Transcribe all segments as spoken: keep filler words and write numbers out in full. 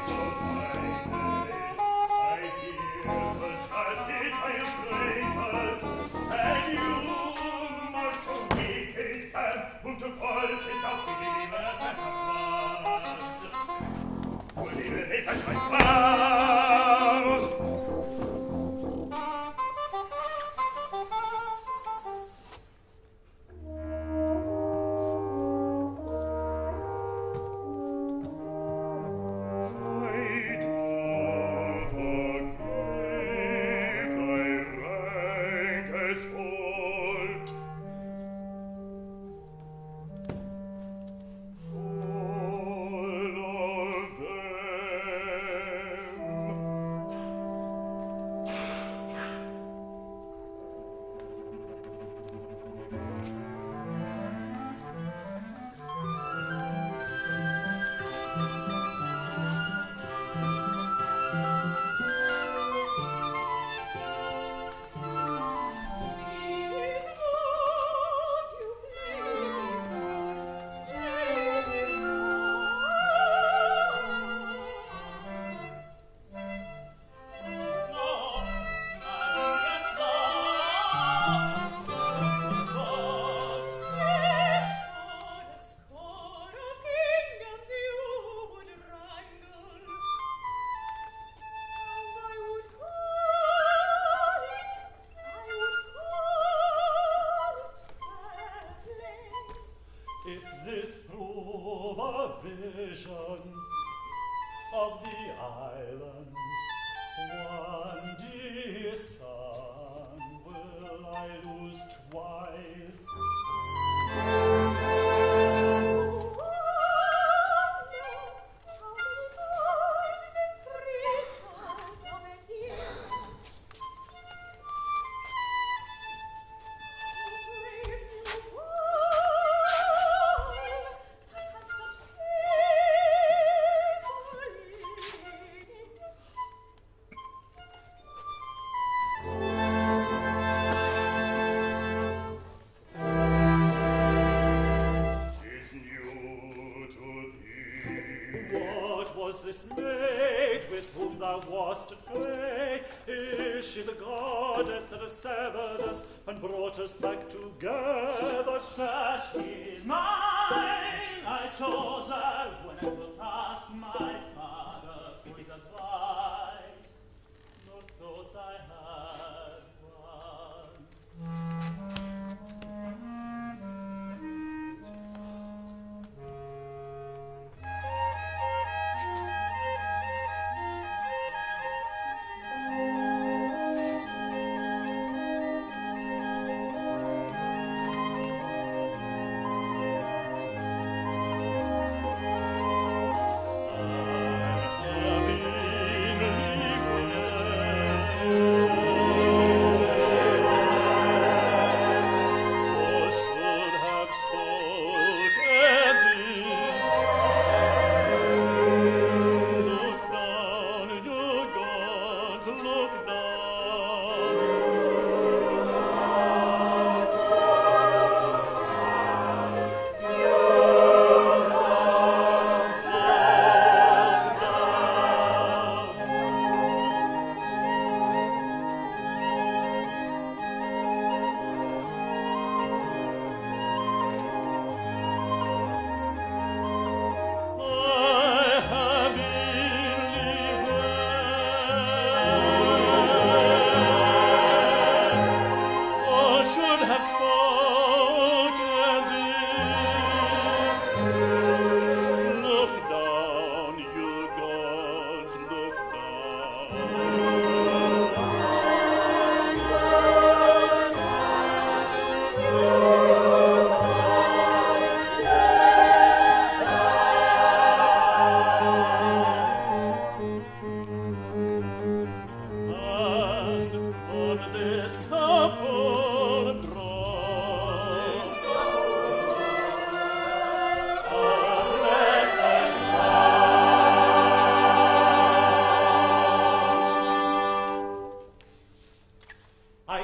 I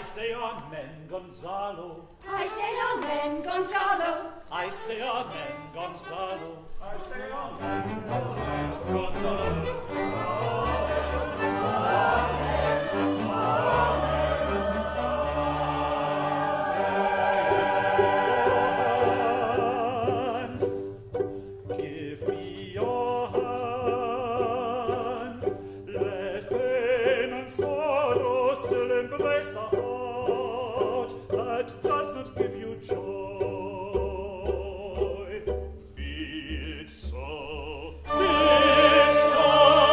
say amen, Gonzalo. I say amen, Gonzalo. I say amen, Gonzalo. I say amen, Gonzalo. Give me your hands. Let pain and sorrow still embrace the heart that does not give you joy. Be it so. Be it so.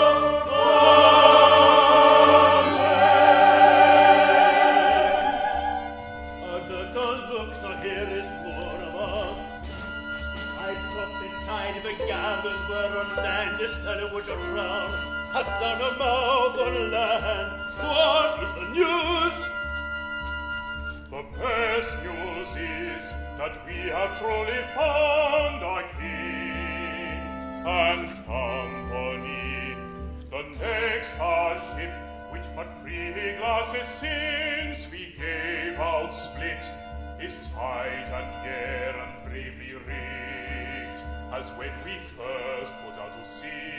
Amen. A little look, so here is more about. I prophesied if the gamblers were on land, this fellow would drown. Hast thou no mouth on land? What is the news? The best news is that we have truly found our king and company. The next our ship, which but three glasses since we gave out split, is tight and gear and bravely rigged, as when we first put out to sea.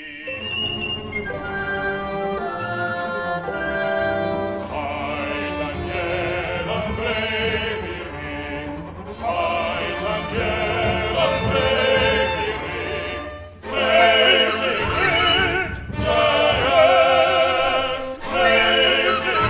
Tight and gear and bravely rigged, tight and gear and bravely rigged, bravely rigged, bravely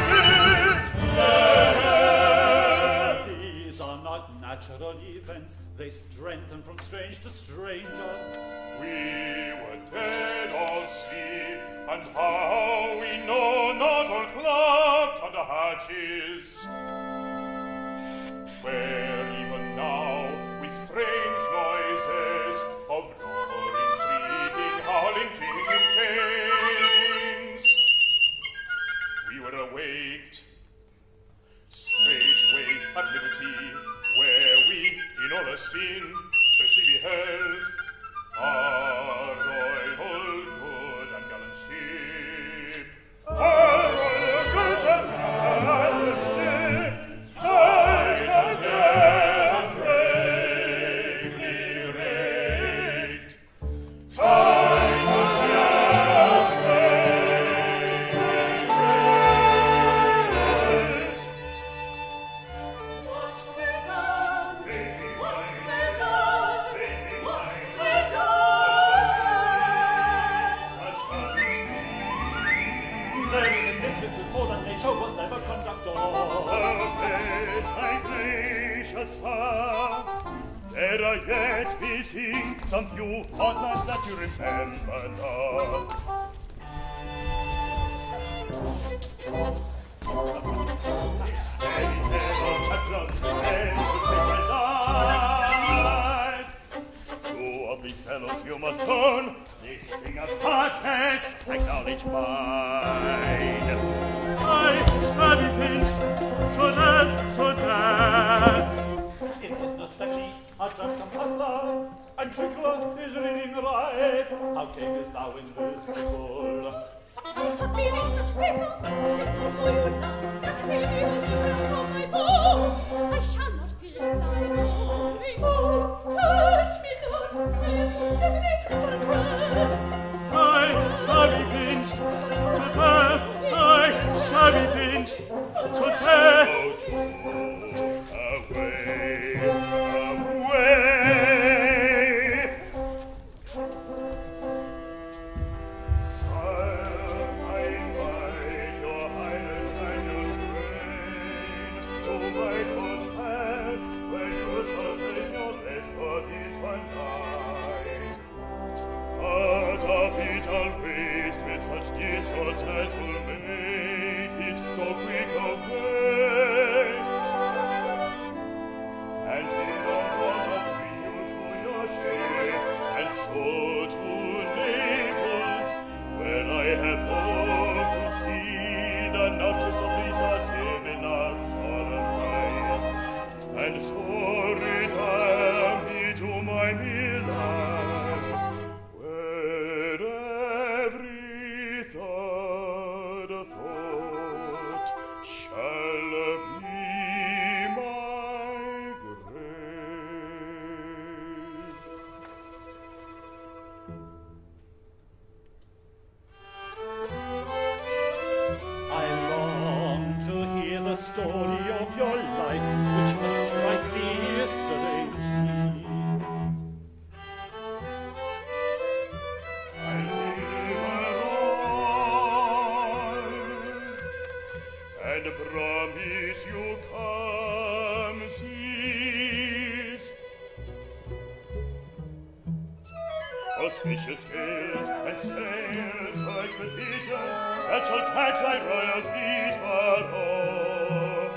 rigged. These are not natural events, they strengthen from strange to stranger. We were dead or asleep, and how we know not all clapped on the hatches, where even now, with strange noises of roaring, shrieking, howling, jingling chains, we were awaked straightway at liberty, where we, in all our sin, freshly beheld our royal good and gallant ship. Our royal good and gallant ship, tight and gay and bravely rigged, tight and gay and bravely rigged. What's well done? Baby, What's mine, well done? baby, What's mine, well done? such a There is in this with more than nature was ever conductor. Surface, my gracious sir, there are yet missing some few ordnance that you remember now. Steady, never chaplain, pretend to save my life. Two of these fellows you must turn, this thing of sadness, acknowledge mine. I shall be pinched to death, to death. Is this not statue? A drunken butler, and trickler is reading right. How camest thou in this pickle? I have been in such pickle since I saw you last. That really will be out on my bones. I shall not feel as I am falling. Touch me not, please, let me for a cry. I shall be pinched to death. I shall be pinched to death. Away, away. Sire, I invite your highness and your train to my cosset, where you shall take your rest for this one night. But of it I'll waste with such discourse as will make it go quick away. And in a moment bring you to your shade, and so to Naples, where I have hoped to see the nuptials of these Arteminae solemnized, and so retire me to my Milan, where every thought shall auspicious gales and sails for expeditions that shall catch thy royal fleet far off.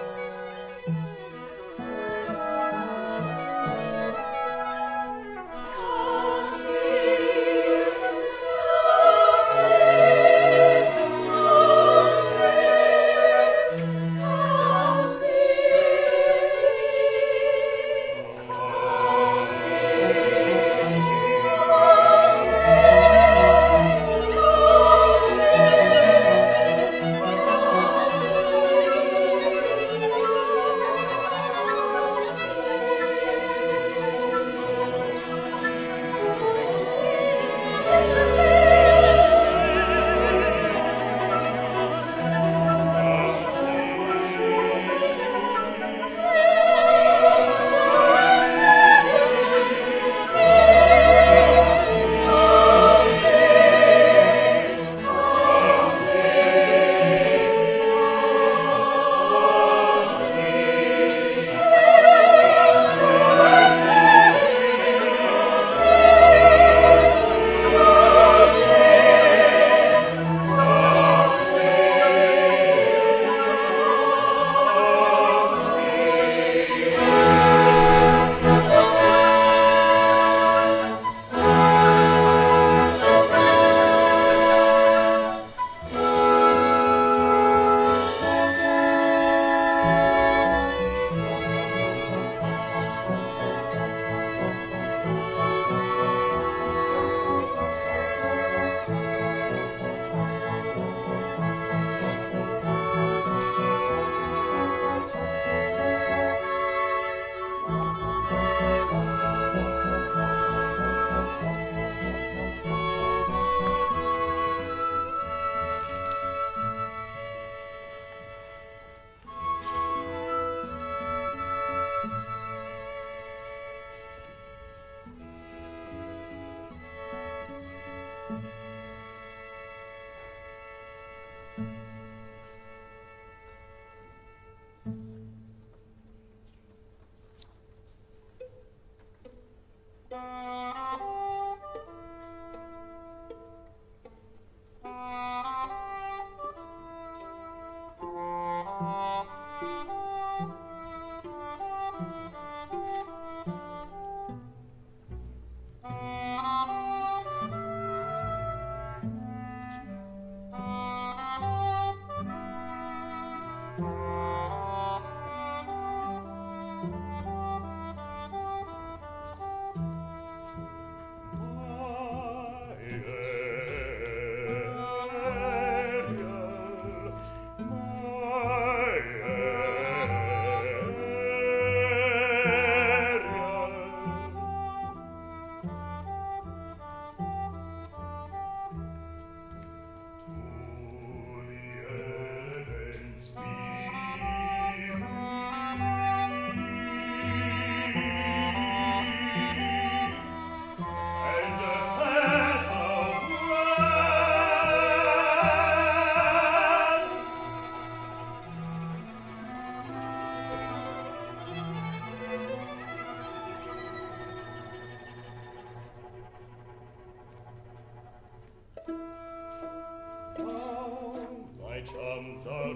Charms are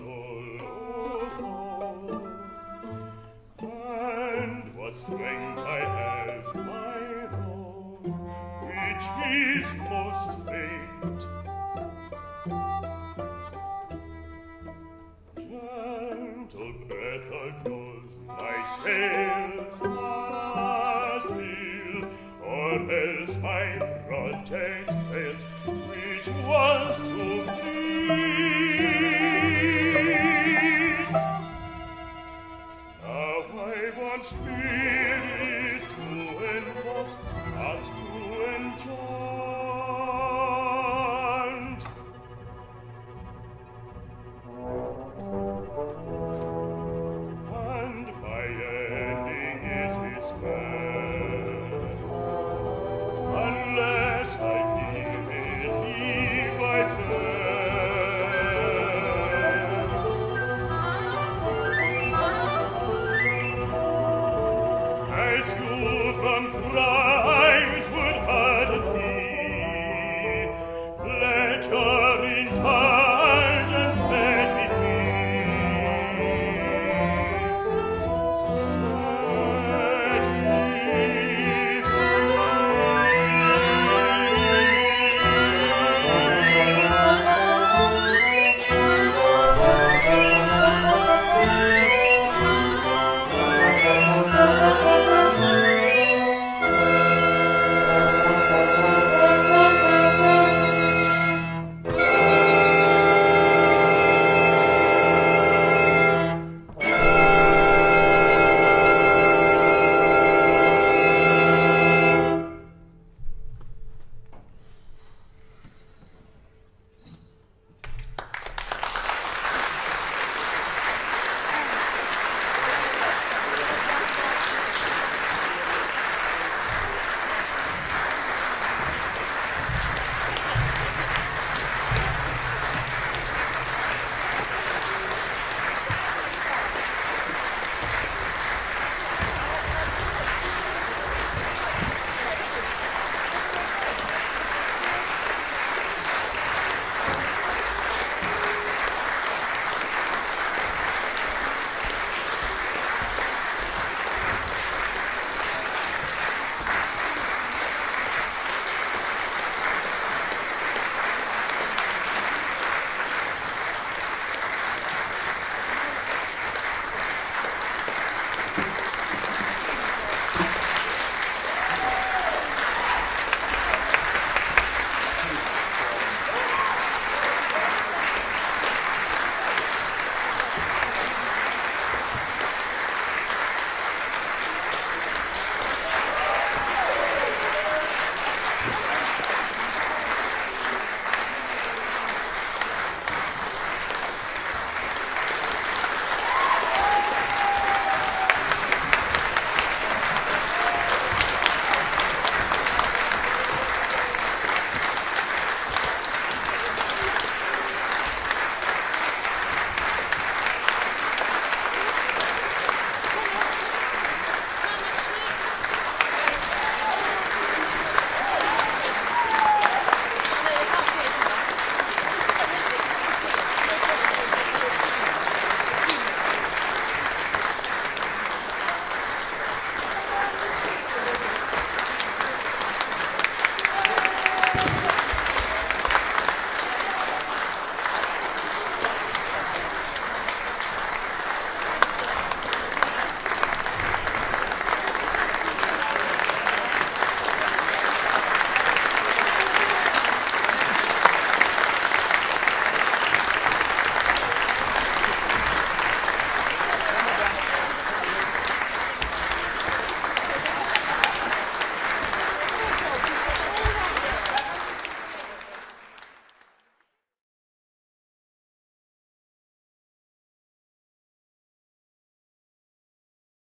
all over, and what strength I have my own, which is most faint. Gentle breath blows my sails must fill, or else my project fails, which was to be